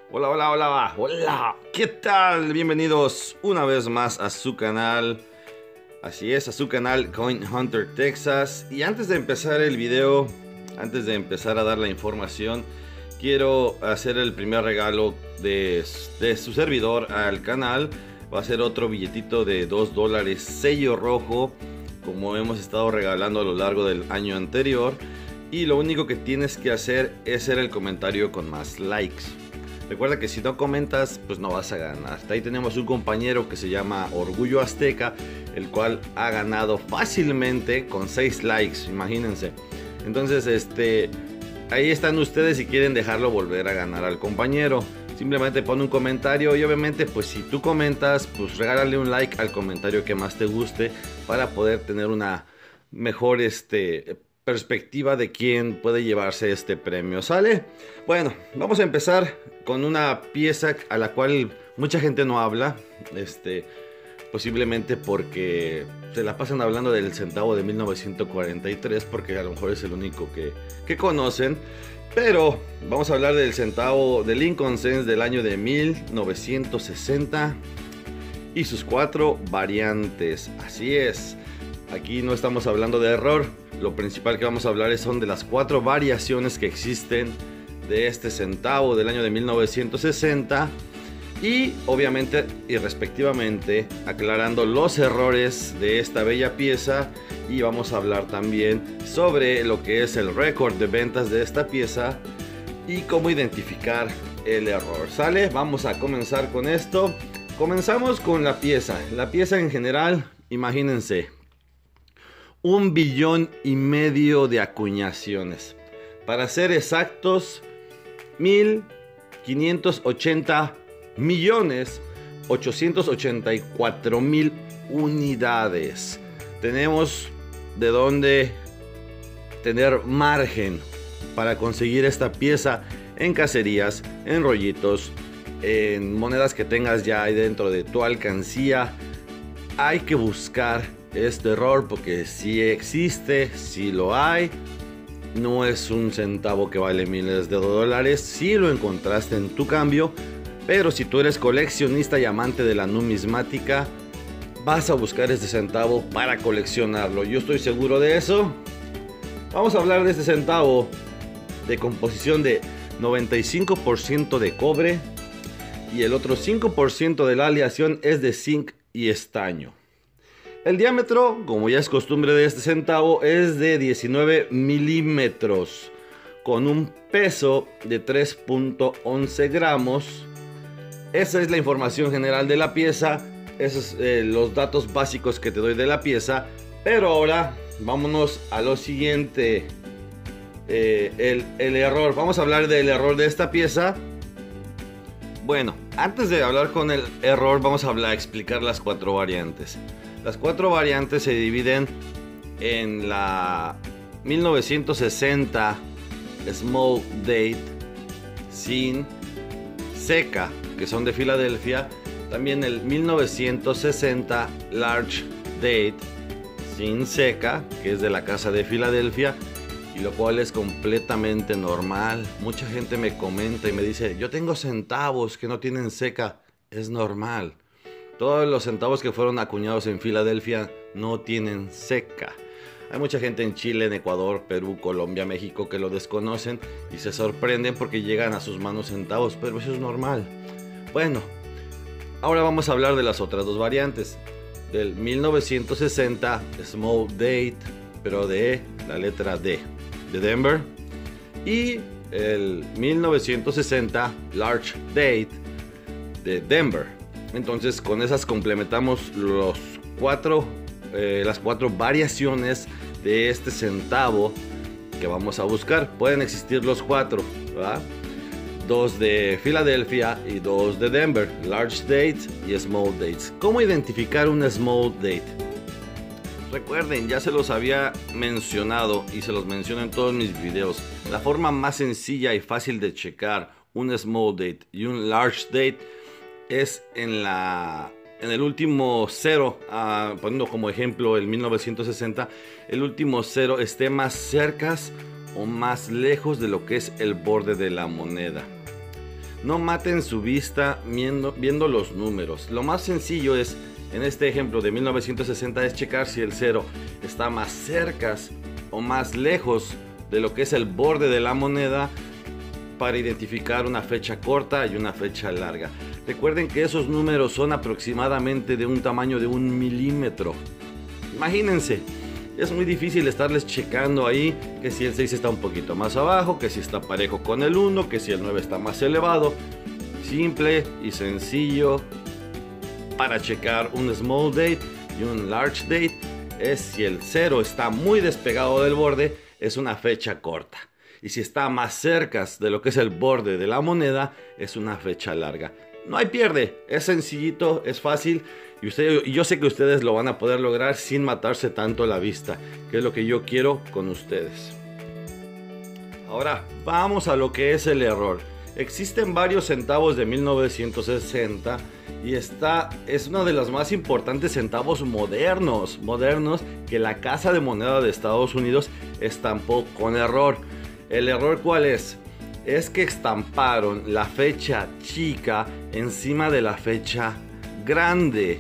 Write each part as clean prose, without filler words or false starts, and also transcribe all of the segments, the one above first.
Hola, hola, hola, hola, ¿qué tal? Bienvenidos una vez más a su canal. Así es, a su canal Coin Hunter Texas. Y antes de empezar el video, antes de empezar a dar la información, quiero hacer el primer regalo de su servidor al canal. Va a ser otro billetito de $2, sello rojo, como hemos estado regalando a lo largo del año anterior. Y lo único que tienes que hacer es hacer el comentario con más likes. Recuerda que si no comentas, pues no vas a ganar. Ahí tenemos un compañero que se llama Orgullo Azteca, el cual ha ganado fácilmente con 6 likes, imagínense. Entonces, ahí están ustedes si quieren dejarlo volver a ganar al compañero. Simplemente pon un comentario y obviamente, pues si tú comentas, pues regálale un like al comentario que más te guste para poder tener una mejor, perspectiva de quién puede llevarse este premio, ¿sale? Bueno, vamos a empezar con una pieza a la cual mucha gente no habla, posiblemente porque se la pasan hablando del centavo de 1943, porque a lo mejor es el único que conocen, pero vamos a hablar del centavo de Lincoln Cents del año de 1960 y sus 4 variantes. Así es, aquí no estamos hablando de error. Lo principal que vamos a hablar son de las 4 variaciones que existen de este centavo del año de 1960 y obviamente y respectivamente aclarando los errores de esta bella pieza, y vamos a hablar también sobre lo que es el récord de ventas de esta pieza y cómo identificar el error. ¿Sale? Vamos a comenzar con esto. Comenzamos con la pieza. La pieza en general, imagínense, 1,5 billones de acuñaciones. Para ser exactos, 1,580,884,000 unidades. Tenemos de dónde tener margen para conseguir esta pieza en cacerías, en rollitos, en monedas que tengas ya ahí dentro de tu alcancía. Hay que buscar este error porque si existe, si lo hay. No es un centavo que vale miles de dólares. Si lo encontraste en tu cambio, pero si tú eres coleccionista y amante de la numismática, vas a buscar este centavo para coleccionarlo. Yo estoy seguro de eso. Vamos a hablar de este centavo de composición de 95% de cobre, y el otro 5% de la aleación es de zinc y estaño. El diámetro, como ya es costumbre de este centavo, es de 19 milímetros, con un peso de 3.11 gramos. Esa es la información general de la pieza. Esos son los datos básicos que te doy de la pieza. Pero ahora vámonos a lo siguiente. El error. Vamos a hablar del error de esta pieza. Bueno, antes de hablar con el error, vamos a explicar las 4 variantes. Las 4 variantes se dividen en la 1960 Small Date sin seca, que son de Filadelfia. También el 1960 Large Date sin seca, que es de la casa de Filadelfia, y lo cual es completamente normal. Mucha gente me comenta y me dice: yo tengo centavos que no tienen seca. Es normal. Todos los centavos que fueron acuñados en Filadelfia no tienen seca. Hay mucha gente en Chile, en Ecuador, Perú, Colombia, México que lo desconocen y se sorprenden porque llegan a sus manos centavos, pero eso es normal. Bueno, ahora vamos a hablar de las otras 2 variantes. Del 1960 Small Date, pero de la letra D, de Denver. Y el 1960 Large Date de Denver. Entonces con esas complementamos las 4 variaciones de este centavo que vamos a buscar. Pueden existir los 4, ¿verdad? 2 de Filadelfia y 2 de Denver, Large Date y Small Dates. ¿Cómo identificar un Small Date? Recuerden, ya se los había mencionado y se los menciono en todos mis videos. La forma más sencilla y fácil de checar un Small Date y un Large Date es en el último cero, poniendo como ejemplo el 1960, el último cero esté más cerca o más lejos de lo que es el borde de la moneda. No maten su vista viendo los números. Lo más sencillo es, en este ejemplo de 1960, es checar si el 0 está más cerca o más lejos de lo que es el borde de la moneda para identificar una fecha corta y una fecha larga. Recuerden que esos números son aproximadamente de un tamaño de 1 milímetro. Imagínense, es muy difícil estarles checando ahí que si el 6 está un poquito más abajo, que si está parejo con el 1, que si el 9 está más elevado. Simple y sencillo para checar un small date y un large date es si el 0 está muy despegado del borde, es una fecha corta. Y si está más cerca de lo que es el borde de la moneda, es una fecha larga. No hay pierde, es sencillito, es fácil y yo sé que ustedes lo van a poder lograr sin matarse tanto la vista, que es lo que yo quiero con ustedes. Ahora vamos a lo que es el error. Existen varios centavos de 1960 y esta es uno de los más importantes centavos modernos que la Casa de Moneda de Estados Unidos estampó con error. ¿El error cuál es? Es que estamparon la fecha chica encima de la fecha grande.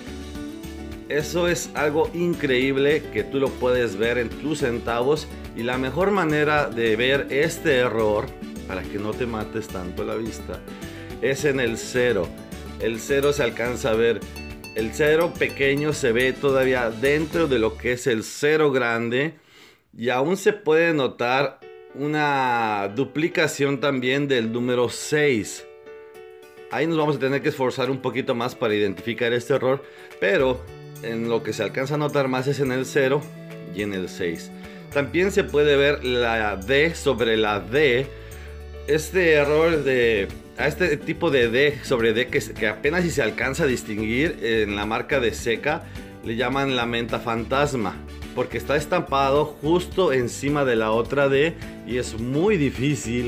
Eso es algo increíble que tú lo puedes ver en tus centavos, y la mejor manera de ver este error para que no te mates tanto la vista es en el 0. El 0 se alcanza a ver, el 0 pequeño se ve todavía dentro de lo que es el 0 grande, y aún se puede notar una duplicación también del número 6. Ahí nos vamos a tener que esforzar un poquito más para identificar este error, pero en lo que se alcanza a notar más es en el 0 y en el 6. También se puede ver la D sobre la D. Este error a este tipo de D sobre D que apenas si se alcanza a distinguir en la marca de seca, le llaman la menta fantasma, porque está estampado justo encima de la otra D y es muy difícil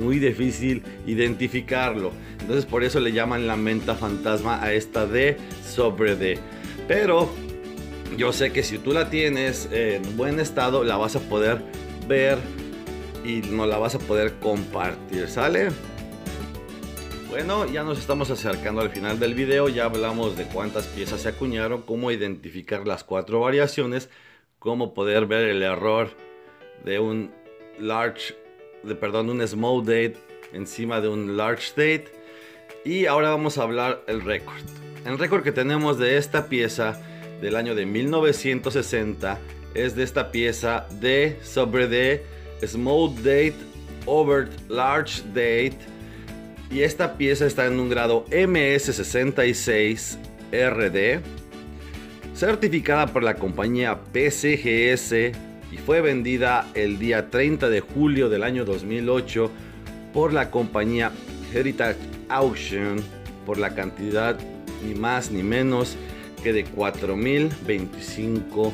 identificarlo. Entonces por eso le llaman la menta fantasma a esta D sobre D. Pero yo sé que si tú la tienes en buen estado, la vas a poder ver y no la vas a poder compartir, ¿sale? Bueno, ya nos estamos acercando al final del video. Ya hablamos de cuántas piezas se acuñaron, cómo identificar las 4 variaciones, cómo poder ver el error de un small date encima de un large date. Y ahora vamos a hablar el récord. El récord que tenemos de esta pieza del año de 1960 es de esta pieza D sobre D, small date over large date, y esta pieza está en un grado MS66 RD, certificada por la compañía PCGS, y fue vendida el día 30 de julio del año 2008 por la compañía Heritage Auction por la cantidad ni más ni menos que de $4,025.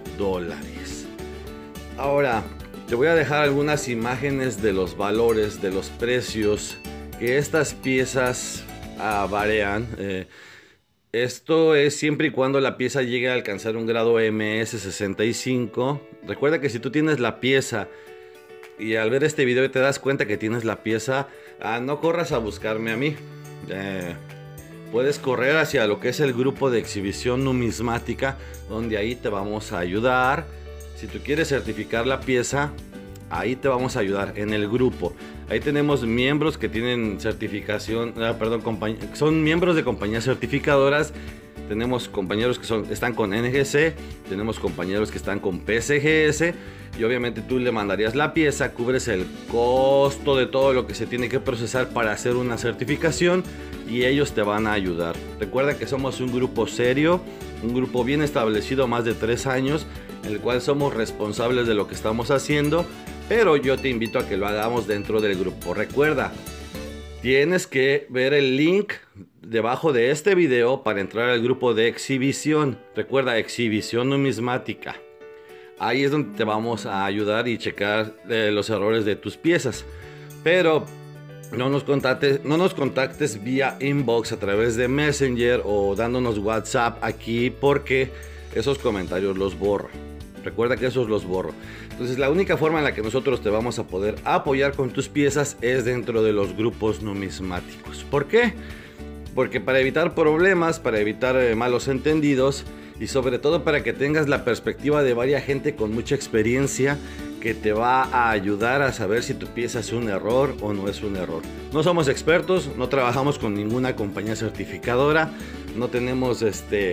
Ahora te voy a dejar algunas imágenes de los valores, de los precios que estas piezas varían. Esto es siempre y cuando la pieza llegue a alcanzar un grado MS65. Recuerda que si tú tienes la pieza y al ver este video te das cuenta que tienes la pieza, no corras a buscarme a mí. Puedes correr hacia lo que es el grupo de exhibición numismática, donde ahí te vamos a ayudar. Si tú quieres certificar la pieza, ahí te vamos a ayudar en el grupo. Ahí tenemos miembros que tienen certificación, son miembros de compañías certificadoras. Tenemos compañeros que están con NGC, tenemos compañeros que están con PCGS, y obviamente tú le mandarías la pieza, cubres el costo de todo lo que se tiene que procesar para hacer una certificación, y ellos te van a ayudar. Recuerda que somos un grupo serio, un grupo bien establecido, más de 3 años, en el cual somos responsables de lo que estamos haciendo, pero yo te invito a que lo hagamos dentro del grupo. Recuerda, tienes que ver el link debajo de este video para entrar al grupo de exhibición. Recuerda, exhibición numismática. Ahí es donde te vamos a ayudar y checar los errores de tus piezas. Pero no nos contactes vía inbox a través de Messenger o dándonos WhatsApp aquí, porque esos comentarios los borro. Recuerda que esos los borro. Entonces la única forma en la que nosotros te vamos a poder apoyar con tus piezas es dentro de los grupos numismáticos. ¿Por qué? Porque para evitar problemas, para evitar malos entendidos y sobre todo para que tengas la perspectiva de varias gente con mucha experiencia que te va a ayudar a saber si tu pieza es un error o no es un error. No somos expertos, no trabajamos con ninguna compañía certificadora, no tenemos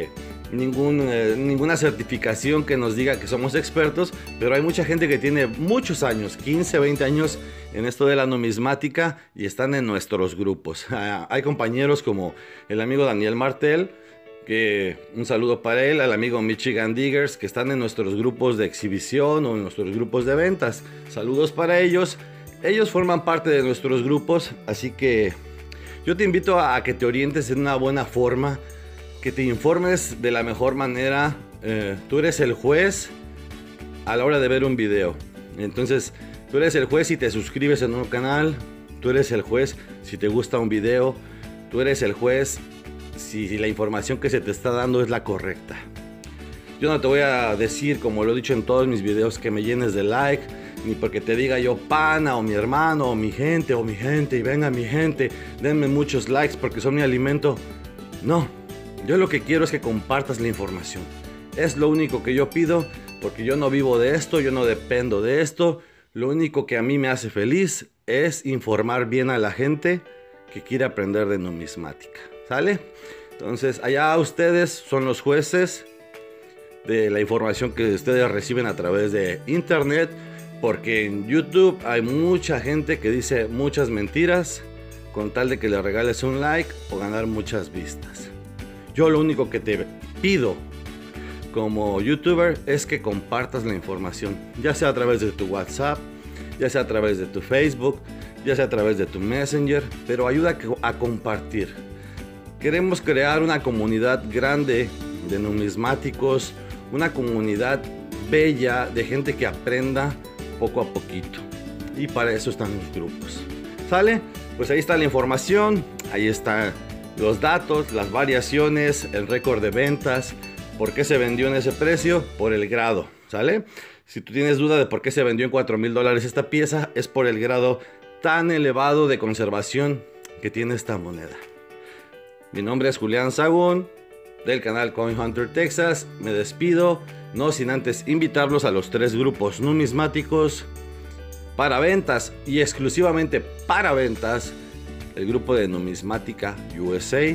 ninguna certificación que nos diga que somos expertos, pero hay mucha gente que tiene muchos años, 15, 20 años en esto de la numismática y están en nuestros grupos. Hay compañeros como el amigo Daniel Martel, que un saludo para él, al amigo Michigan Diggers, que están en nuestros grupos de exhibición o en nuestros grupos de ventas. Saludos para ellos. Ellos forman parte de nuestros grupos, así que yo te invito a que te orientes en una buena forma, que te informes de la mejor manera. Tú eres el juez a la hora de ver un video. Entonces, tú eres el juez si te suscribes en un canal. Tú eres el juez si te gusta un video. Tú eres el juez si la información que se te está dando es la correcta. Yo no te voy a decir, como lo he dicho en todos mis videos, que me llenes de like, ni porque te diga yo pana o mi hermano o mi gente y venga mi gente, denme muchos likes porque son mi alimento. No, yo lo que quiero es que compartas la información. Es lo único que yo pido, porque yo no vivo de esto, yo no dependo de esto. Lo único que a mí me hace feliz es informar bien a la gente que quiere aprender de numismática. ¿Sale? Entonces, allá ustedes son los jueces de la información que ustedes reciben a través de internet, porque en YouTube hay mucha gente que dice muchas mentiras con tal de que le regales un like o ganar muchas vistas. Yo lo único que te pido como youtuber es que compartas la información, ya sea a través de tu WhatsApp, ya sea a través de tu Facebook, ya sea a través de tu Messenger, pero ayuda a compartir. Queremos crear una comunidad grande de numismáticos, una comunidad bella de gente que aprenda poco a poquito. Y para eso están los grupos. ¿Sale? Pues ahí está la información, ahí están los datos, las variaciones, el récord de ventas, por qué se vendió en ese precio, por el grado. ¿Sale? Si tú tienes duda de por qué se vendió en $4,000 esta pieza, es por el grado tan elevado de conservación que tiene esta moneda. Mi nombre es Julián Sagún, del canal Coin Hunter Texas. Me despido, no sin antes invitarlos a los 3 grupos numismáticos para ventas y exclusivamente para ventas. El grupo de Numismática USA.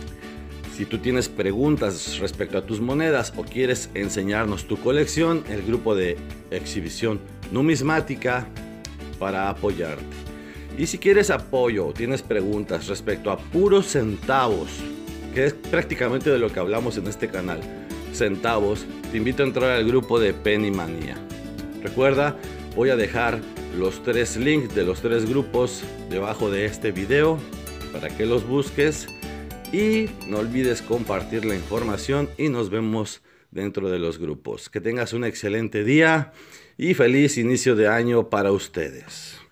Si tú tienes preguntas respecto a tus monedas o quieres enseñarnos tu colección, el grupo de exhibición numismática para apoyarte. Y si quieres apoyo o tienes preguntas respecto a puros centavos, que es prácticamente de lo que hablamos en este canal, centavos, te invito a entrar al grupo de Penny Manía. Recuerda, voy a dejar los 3 links de los 3 grupos debajo de este video para que los busques y no olvides compartir la información y nos vemos dentro de los grupos. Que tengas un excelente día y feliz inicio de año para ustedes.